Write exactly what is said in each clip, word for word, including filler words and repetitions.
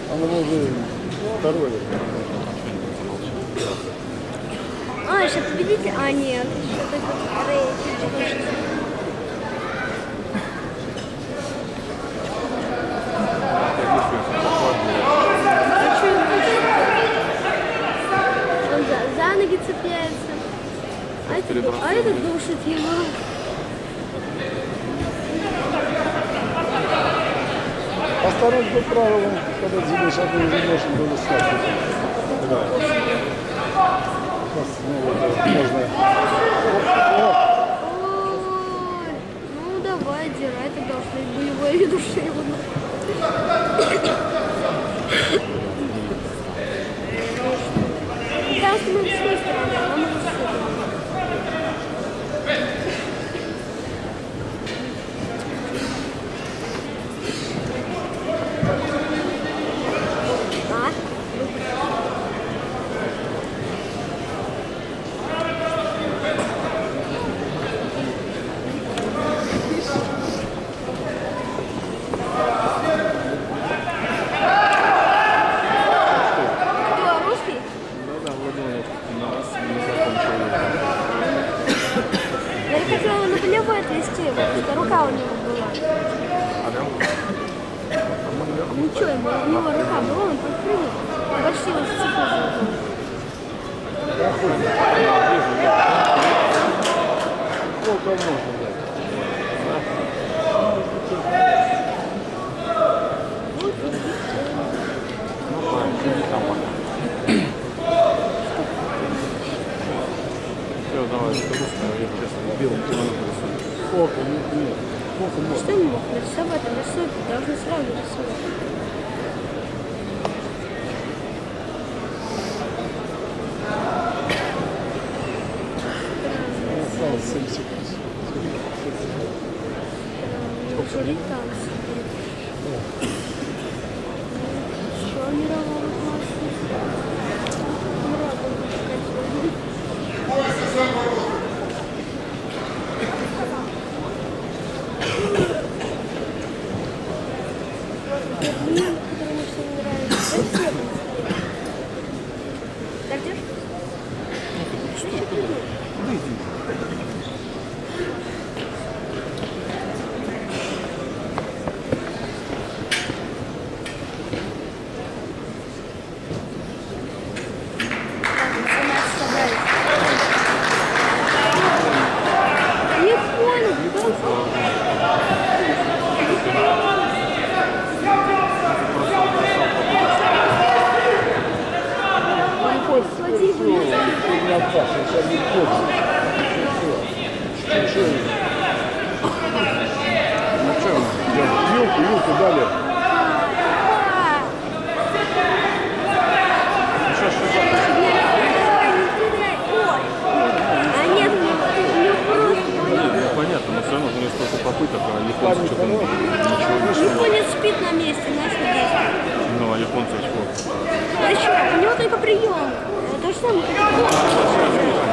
Она уже второй. А, еще победитель? А, нет, еще только третий. Он за, за ноги цепляется. А этот, а этот душит его. Осторожно, правило, когда зимой шагу уже должен был искать. Да. Можно. Ой, ну давай, отдирай, ты должна болевой души его. Там с моей стороны, а мы с рука у него была. Ничего, ему, у него рука была, он подпрыгнул. Почти его сцепил. Сколько можно дать? Все, давай, это русская, я сейчас белым кимоно нарисую. Сколько? Нет, нет. Сколько можно? Что не мог нарисовать? А рисует, должны сразу рисовать. Осталось семь секунд. Американцы. Еще мирового класса. Вилку, вилку дали. А нет, у него просто... Понятно, но все равно у него столько попыток, а японцы что-то ничего. Японец спит на месте, знаешь, где? Ну, а японцы очко. А еще, у него только прием. То же самое, как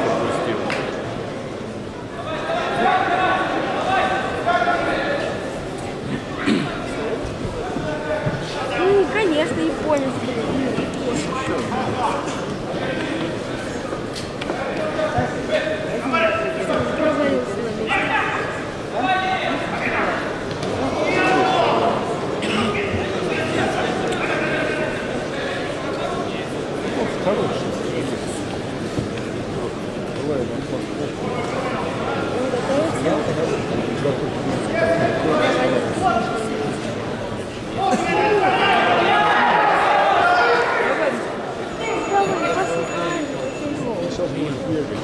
ну, конечно, японец. Провалился на месте. Хороший. Давай, сейчас будет бегать.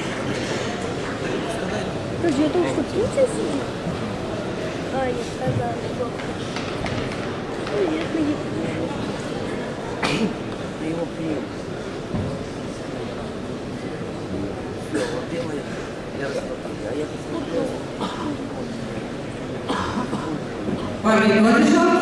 Подожди, я думаю, что птица сидит. А, не сказала. Нет, не Ты его прием. Все, вот делает. Я а я посмотрел. Победу